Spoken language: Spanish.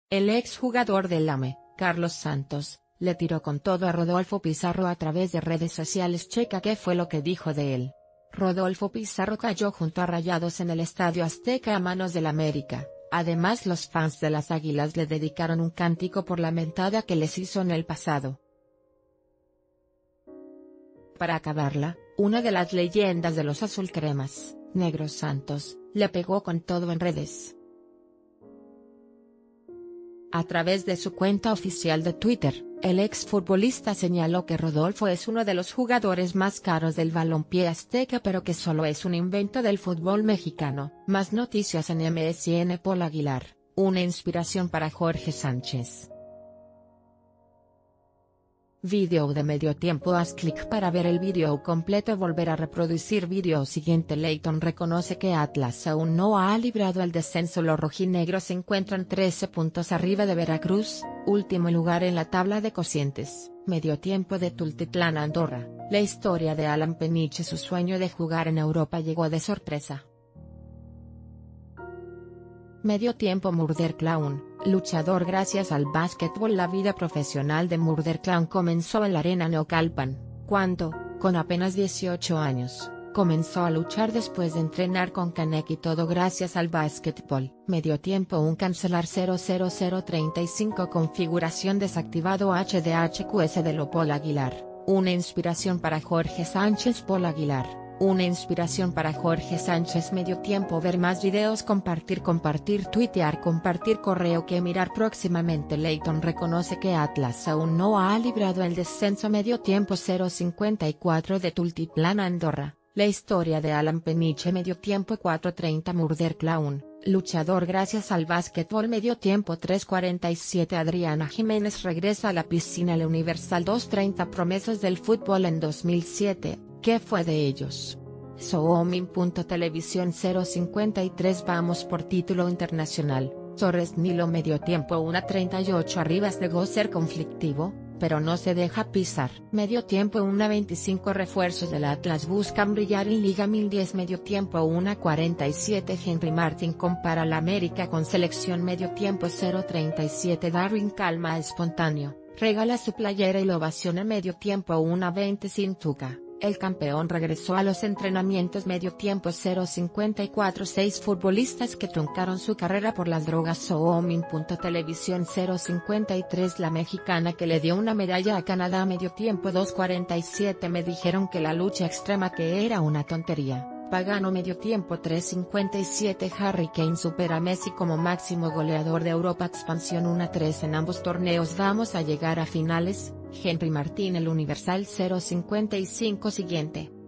El exjugador del AME, Carlos Santos, le tiró con todo a Rodolfo Pizarro a través de redes sociales. Checa qué fue lo que dijo de él. Rodolfo Pizarro cayó junto a Rayados en el Estadio Azteca a manos del América. Además, los fans de las Águilas le dedicaron un cántico por la mentada que les hizo en el pasado. Para acabarla, una de las leyendas de los azulcremas, Negro Santos, le pegó con todo en redes. A través de su cuenta oficial de Twitter, el exfutbolista señaló que Rodolfo es uno de los jugadores más caros del balompié azteca, pero que solo es un invento del fútbol mexicano. Más noticias en MSN. Paul Aguilar, una inspiración para Jorge Sánchez. Video de medio tiempo. Haz clic para ver el video completo. Volver a reproducir video siguiente. Leyton reconoce que Atlas aún no ha librado el descenso. Los rojinegros se encuentran 13 puntos arriba de Veracruz, último lugar en la tabla de cocientes. Medio tiempo de Tultitlán, Andorra. La historia de Alan Peniche. Su sueño de jugar en Europa llegó de sorpresa. Medio tiempo. Murder Clown, luchador. Gracias al básquetbol, la vida profesional de Murder Clown comenzó en la arena Naucalpan, cuando, con apenas 18 años, comenzó a luchar después de entrenar con Canek, y todo gracias al básquetbol. Medio tiempo. Un cancelar 00035. Configuración desactivado. HDHQS de lo. Paul Aguilar, una inspiración para Jorge Sánchez. Paul Aguilar, una inspiración para Jorge Sánchez. Medio tiempo. Ver más videos. Compartir, tuitear, compartir correo que mirar próximamente. Leyton reconoce que Atlas aún no ha librado el descenso. Medio tiempo. 054 de Tultitlán, Andorra. La historia de Alan Peniche. Medio tiempo. 4:30. Murder Clown, luchador. Gracias al básquetbol. Medio tiempo. 3:47. Adriana Jiménez regresa a la piscina. El Universal. 2:30. Promesas del fútbol en 2007. ¿Qué fue de ellos? Soomin.televisión. 053. Vamos por título internacional. Torres Nilo. Medio tiempo. 1:38. Arribas negó ser conflictivo, pero no se deja pisar. Medio tiempo. 1:25. Refuerzos del Atlas buscan brillar en Liga 1010. Medio tiempo. 1:47. Henry Martin compara la América con selección. Medio tiempo. 0:37. Darwin Calma espontáneo, regala su playera y lo ovaciona. Medio tiempo. 1:20. Sintuca, el campeón, regresó a los entrenamientos. Medio tiempo. 0:54. 6 futbolistas que truncaron su carrera por las drogas. Soomin.televisión. 0:53. La mexicana que le dio una medalla a Canadá. Medio tiempo. 2:47. Me dijeron que la lucha extrema que era una tontería. Pagano. Medio tiempo. 3:57. Harry Kane supera a Messi como máximo goleador de Europa. Expansión. 1:3. En ambos torneos vamos a llegar a finales. Henry Martin. El Universal. 0:55. Siguiente.